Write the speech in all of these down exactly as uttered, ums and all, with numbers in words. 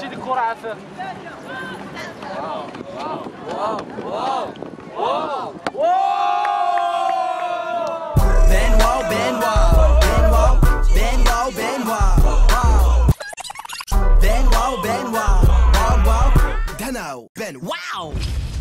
هذه الكره عافاك. واو واو واو واو واو بن واو بن واو بن واو بن واو بن واو بن واو بن واو واو واو دناو بن واو.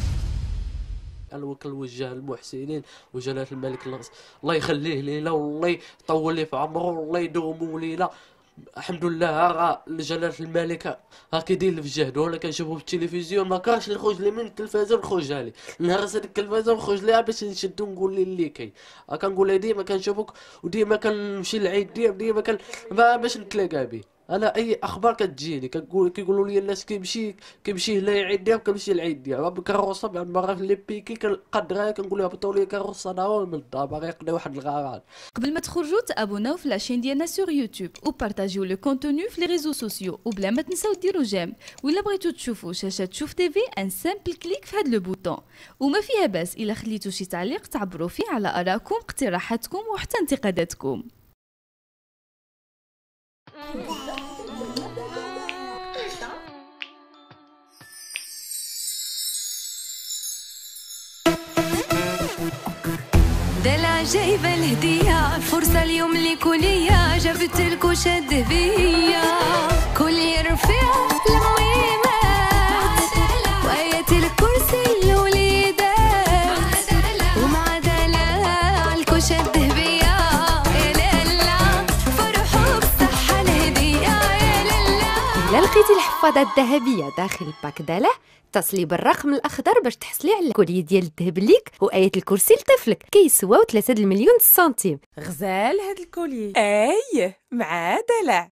الوكل وجه المحسنين وجلالة الملك الله يخليه لينا والله يطول لي في عمره والله يدومو لينا. الحمد لله جلالة الملك ها كيدير في جهده. وانا كنشوفو في التلفزيون ما كانش اللي يخرج لي من التلفزيون نخرجها لي نهار هذاك التلفزيون نخرج ليها باش نشدو نقول لي اللي كاين. ها كنقولها ديما كنشوفك وديما كنمشي للعيد ديما ديما كان باش نتلاقى به. انا اي اخبار كتجيني كنقول كيقولوا لي الناس كيمشي كيمشي هنا العيد ديالو كنمشي للعيد ديالو بكروسه بعد المره اللي بيكي كنقدرها كنقول لها هبطوا لي كروسه انا من الدار باغي يقضي واحد الغرض. قبل ما تخرجوا تابوناو في لاشين ديالنا سور يوتيوب وبارطاجيو لو كونتوني في لي ريزو سوسيو وبلا ما تنساو ديروا جيم. ولا بغيتو تشوفوا شاشه شوف تيفي ان سامبل كليك في هذا لو بوطون. وما فيها باس الا خليتوا شي تعليق تعبروا فيه على ارائكم اقتراحاتكم وحتى انتقاداتكم. دلع جايبة الهدية الفرصة اليوم ليكوا ليا جابتلكوا شد بيا كل يرفع المويمات وآية الكرسي الوليدات ومع دلع الكو شد بيا يا لالا فرحوا بصحة الهدية يا لالا. إلا لقيتي الحفاضة الذهبية داخل الباك داله اتصلي بالرقم الاخضر باش تحصلي على الكولي ديال الذهب ليك وآية الكرسي لطفلك كيسواو ثلاثة المليون سنتيم. غزال هاد الكولي اي مع دلع.